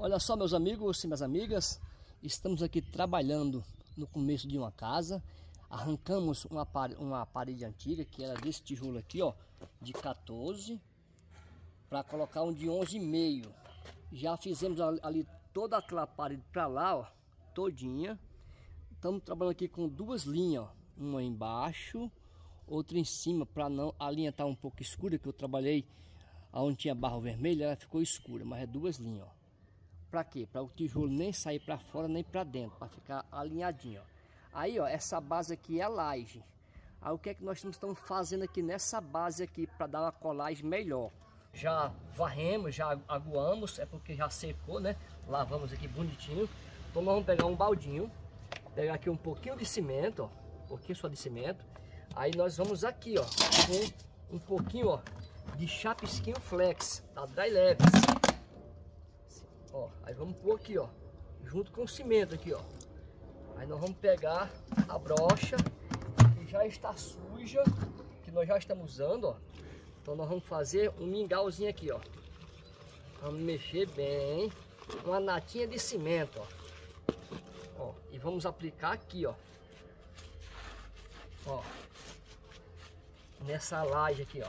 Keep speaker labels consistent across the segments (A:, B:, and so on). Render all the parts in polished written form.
A: Olha só, meus amigos e minhas amigas, estamos aqui trabalhando no começo de uma casa. Arrancamos uma parede antiga que era desse tijolo aqui, ó, de 14, para colocar um de 11,5. Já fizemos ali toda aquela parede para lá, ó, todinha. Estamos trabalhando aqui com duas linhas, ó, uma embaixo, outra em cima, para não a linha tá um pouco escura, que eu trabalhei onde tinha barro vermelho, ela ficou escura, mas é duas linhas, ó. Para quê? Para o tijolo nem sair para fora nem para dentro, para ficar alinhadinho, ó. Aí, ó, essa base aqui é a laje. Aí o que é que nós estamos fazendo aqui nessa base aqui para dar uma colagem melhor? Já varremos, já aguamos, é porque já secou, né? Lavamos aqui bonitinho. Então nós vamos pegar um baldinho, pegar aqui um pouquinho de cimento, ó, um pouquinho só de cimento. Aí nós vamos aqui, ó, com um pouquinho, ó, de chapisquinho flex, da Dry Leves. Ó, aí vamos pôr aqui, ó, junto com o cimento aqui, ó. Aí nós vamos pegar a brocha que já está suja, que nós já estamos usando, ó. Então nós vamos fazer um mingauzinho aqui, ó. Vamos mexer bem, uma natinha de cimento, ó. Ó, e vamos aplicar aqui, ó. Ó, nessa laje aqui, ó.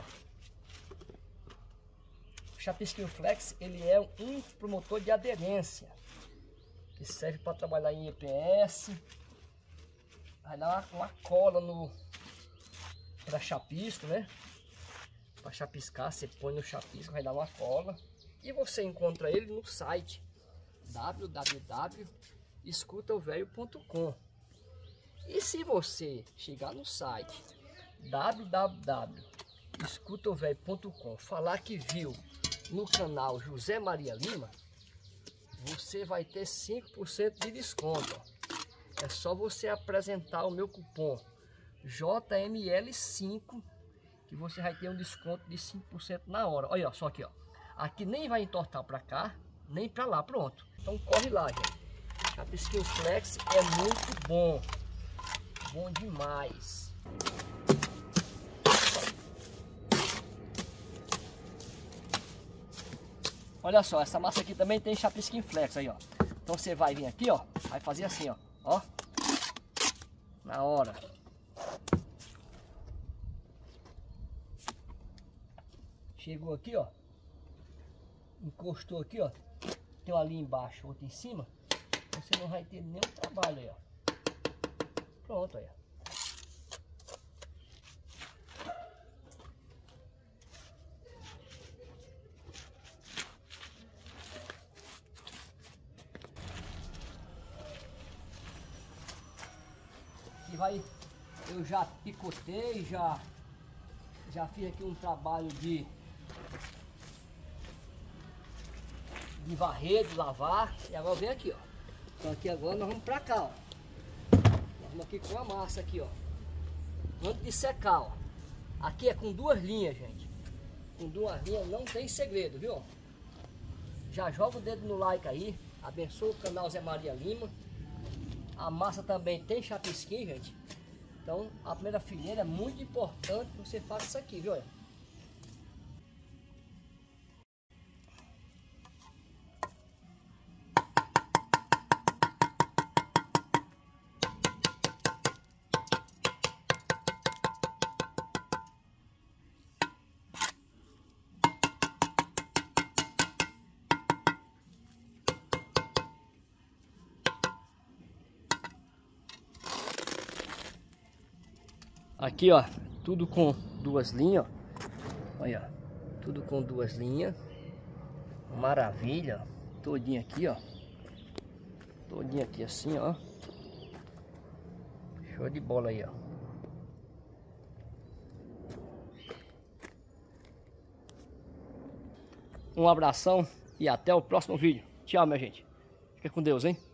A: O chapisquinho flex, ele é um promotor de aderência, que serve para trabalhar em EPS. Vai dar uma cola no para chapisco, né? Para chapiscar, você põe no chapisco, vai dar uma cola. E você encontra ele no site www.escutaovelho.com. E se você chegar no site www.escutaovelho.com, falar que viu no canal José Maria Lima, você vai ter 5% de desconto. É só você apresentar o meu cupom JML5 que você vai ter um desconto de 5% na hora. Olha só aqui, ó. Aqui nem vai entortar para cá, nem para lá, pronto. Então corre lá, gente. Chapisquinho flex é muito bom. Bom demais. Olha só, essa massa aqui também tem chapisquinho flex aí, ó. Então você vai vir aqui, ó, vai fazer assim, ó, ó, na hora. Chegou aqui, ó, encostou aqui, ó, tem uma ali embaixo, outra em cima, você não vai ter nenhum trabalho aí, ó. Pronto, aí, ó. Eu já picotei, já fiz aqui um trabalho de varrer, de lavar, e agora vem aqui, ó. Então aqui agora nós vamos pra cá, ó. Nós vamos aqui com a massa aqui, ó. Antes de secar, ó. Aqui é com duas linhas, gente. Com duas linhas não tem segredo, viu? Já joga o dedo no like aí, abençoa o canal Zé Maria Lima. A massa também tem chapisquinho, gente. Então a primeira fileira é muito importante que você faça isso aqui, viu? Olha. Aqui, ó, tudo com duas linhas, ó. Olha, tudo com duas linhas. Maravilha, todinho aqui, ó. Todinho aqui assim, ó. Show de bola aí, ó. Um abração e até o próximo vídeo. Tchau, minha gente. Fica com Deus, hein?